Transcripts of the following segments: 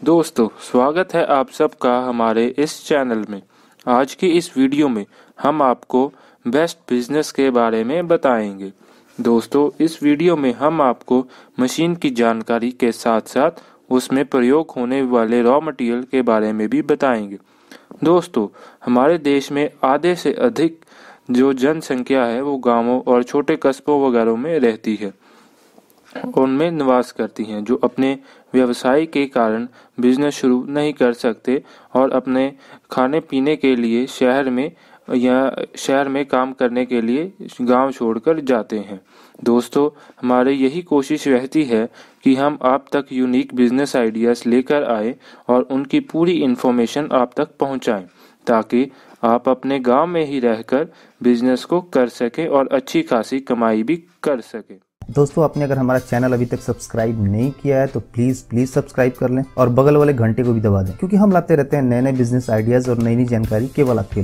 दोस्तों, स्वागत है आप सबका हमारे इस चैनल में। आज की इस वीडियो में हम आपको बेस्ट बिजनेस के बारे में बताएंगे। दोस्तों, इस वीडियो में हम आपको मशीन की जानकारी के साथ साथ उसमें प्रयोग होने वाले रॉ मटेरियल के बारे में भी बताएंगे। दोस्तों, हमारे देश में आधे से अधिक जो जनसंख्या है वो गांवों और छोटे कस्बों वगैरह में रहती है, उनमें निवास करती हैं, जो अपने व्यवसाय के कारण बिजनेस शुरू नहीं कर सकते और अपने खाने पीने के लिए शहर में काम करने के लिए गांव छोड़कर जाते हैं। दोस्तों, हमारी यही कोशिश रहती है कि हम आप तक यूनिक बिजनेस आइडियाज़ लेकर आए और उनकी पूरी इन्फॉर्मेशन आप तक पहुंचाएं, ताकि आप अपने गांव में ही रहकर बिजनेस को कर सकें और अच्छी खासी कमाई भी कर सकें। दोस्तों, आपने अगर हमारा चैनल अभी तक सब्सक्राइब नहीं किया है तो प्लीज सब्सक्राइब कर लें और बगल वाले घंटे को भी दबा दें, क्योंकि हम लाते रहते हैं नए नए बिजनेस आइडियाज और नई नई जानकारी केवल आपके लिए।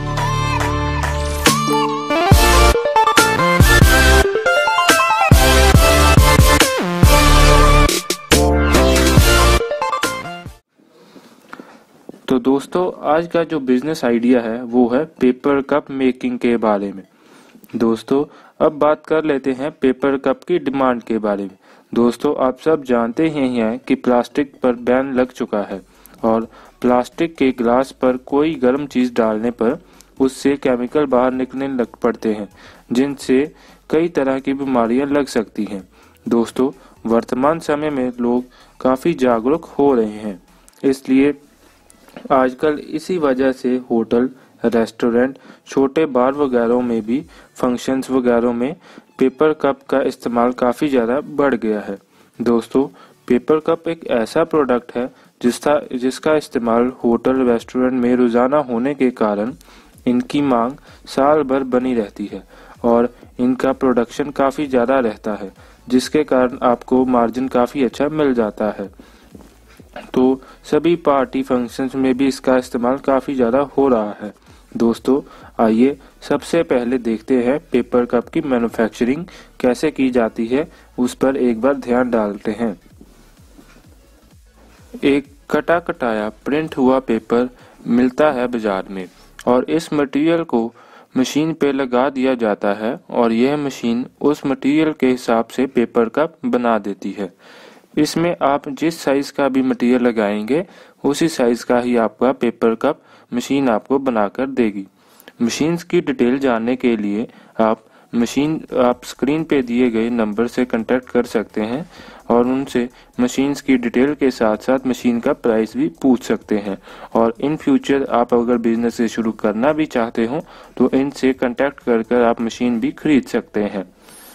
तो दोस्तों, आज का जो बिजनेस आइडिया है वो है पेपर कप मेकिंग के बारे में। दोस्तों, अब बात कर लेते हैं पेपर कप की डिमांड के बारे में। दोस्तों, आप सब जानते ही हैं कि प्लास्टिक पर बैन लग चुका है और प्लास्टिक के ग्लास पर कोई गर्म चीज़ डालने पर उससे केमिकल बाहर निकलने लग पड़ते हैं, जिनसे कई तरह की बीमारियां लग सकती हैं। दोस्तों, वर्तमान समय में लोग काफ़ी जागरूक हो रहे हैं, इसलिए आजकल इसी वजह से होटल, रेस्टोरेंट, छोटे बार वगैरह में भी फंक्शंस वगैरह में पेपर कप का इस्तेमाल काफ़ी ज़्यादा बढ़ गया है। दोस्तों, पेपर कप एक ऐसा प्रोडक्ट है जिसका इस्तेमाल होटल, रेस्टोरेंट में रोज़ाना होने के कारण इनकी मांग साल भर बनी रहती है और इनका प्रोडक्शन काफ़ी ज़्यादा रहता है, जिसके कारण आपको मार्जिन काफ़ी अच्छा मिल जाता है। तो सभी पार्टी फंक्शंस में भी इसका इस्तेमाल काफ़ी ज़्यादा हो रहा है। दोस्तों, आइए सबसे पहले देखते हैं पेपर कप की मैन्युफैक्चरिंग कैसे की जाती है, उस पर एक बार ध्यान डालते हैं। एक कटा कटाया प्रिंट हुआ पेपर मिलता है बाजार में और इस मटेरियल को मशीन पे लगा दिया जाता है और यह मशीन उस मटेरियल के हिसाब से पेपर कप बना देती है। इसमें आप जिस साइज़ का भी मटेरियल लगाएंगे उसी साइज़ का ही आपका पेपर कप मशीन आपको बनाकर देगी। मशीन्स की डिटेल जानने के लिए आप स्क्रीन पे दिए गए नंबर से कांटेक्ट कर सकते हैं और उनसे मशीन्स की डिटेल के साथ साथ मशीन का प्राइस भी पूछ सकते हैं। और इन फ्यूचर आप अगर बिजनेस से शुरू करना भी चाहते हो तो इनसे कांटेक्ट कर आप मशीन भी खरीद सकते हैं।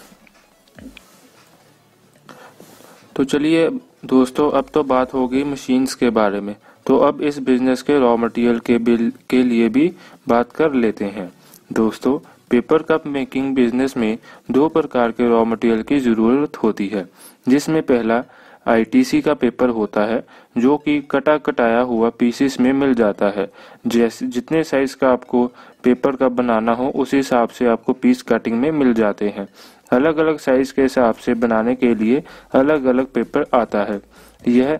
तो चलिए दोस्तों, अब तो बात हो गई मशीन्स के बारे में, तो अब इस बिजनेस के रॉ मटेरियल के लिए भी बात कर लेते हैं। दोस्तों, पेपर कप मेकिंग बिजनेस में दो प्रकार के रॉ मटेरियल की ज़रूरत होती है, जिसमें पहला आईटीसी का पेपर होता है, जो कि कटा कटाया हुआ पीसेस में मिल जाता है। जैसे जितने साइज का आपको पेपर कप बनाना हो उस हिसाब से आपको पीस कटिंग में मिल जाते हैं। अलग अलग साइज के हिसाब से बनाने के लिए अलग अलग पेपर आता है। यह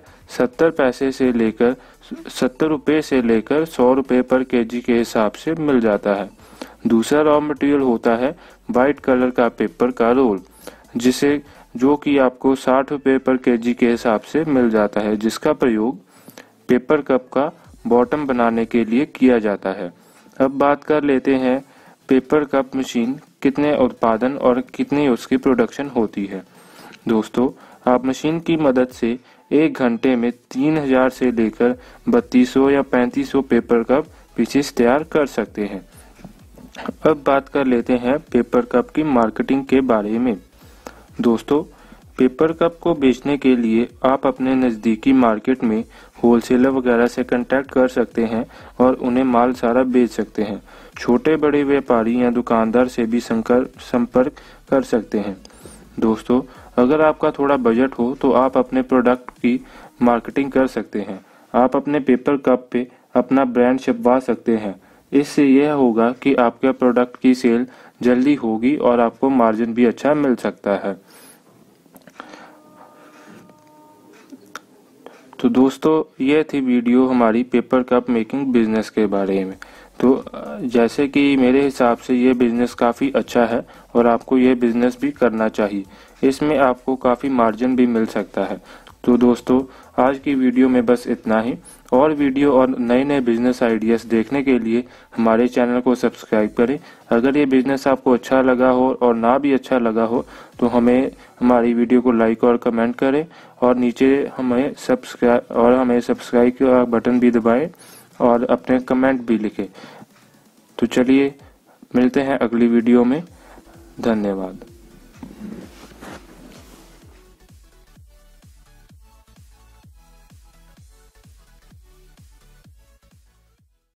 70 रुपये से लेकर 100 रुपये पर केजी के हिसाब से मिल जाता है। दूसरा रॉ मटेरियल होता है वाइट कलर का पेपर का रोल, जो कि आपको 60 रुपये पर केजी के हिसाब से मिल जाता है, जिसका प्रयोग पेपर कप का बॉटम बनाने के लिए किया जाता है। अब बात कर लेते हैं पेपर कप मशीन कितने उत्पादन और कितनी उसकी प्रोडक्शन होती है। दोस्तों, आप मशीन की मदद से एक घंटे में 3000 से लेकर 3200 या 3500 पेपर कप पीसेस तैयार कर सकते हैं। अब बात कर लेते हैं पेपर कप की मार्केटिंग के बारे में। दोस्तों, पेपर कप को बेचने के लिए आप अपने नज़दीकी मार्केट में होलसेलर वगैरह से कांटेक्ट कर सकते हैं और उन्हें माल सारा बेच सकते हैं। छोटे बड़े व्यापारी या दुकानदार से भी संपर्क कर सकते हैं। दोस्तों, अगर आपका थोड़ा बजट हो तो आप अपने प्रोडक्ट की मार्केटिंग कर सकते हैं। आप अपने पेपर कप पे अपना ब्रांड छपवा सकते हैं। इससे यह होगा कि आपके प्रोडक्ट की सेल जल्दी होगी और आपको मार्जिन भी अच्छा मिल सकता है। तो दोस्तों ये थी वीडियो हमारी पेपर कप मेकिंग बिजनेस के बारे में। तो जैसे कि मेरे हिसाब से ये बिजनेस काफ़ी अच्छा है और आपको ये बिजनेस भी करना चाहिए। इसमें आपको काफ़ी मार्जिन भी मिल सकता है। तो दोस्तों आज की वीडियो में बस इतना ही। और वीडियो और नए नए बिजनेस आइडियाज़ देखने के लिए हमारे चैनल को सब्सक्राइब करें। अगर ये बिजनेस आपको अच्छा लगा हो और ना भी अच्छा लगा हो तो हमें हमारी वीडियो को लाइक और कमेंट करें और नीचे हमें सब्सक्राइब का बटन भी दबाएं और अपने कमेंट भी लिखें। तो चलिए मिलते हैं अगली वीडियो में। धन्यवाद।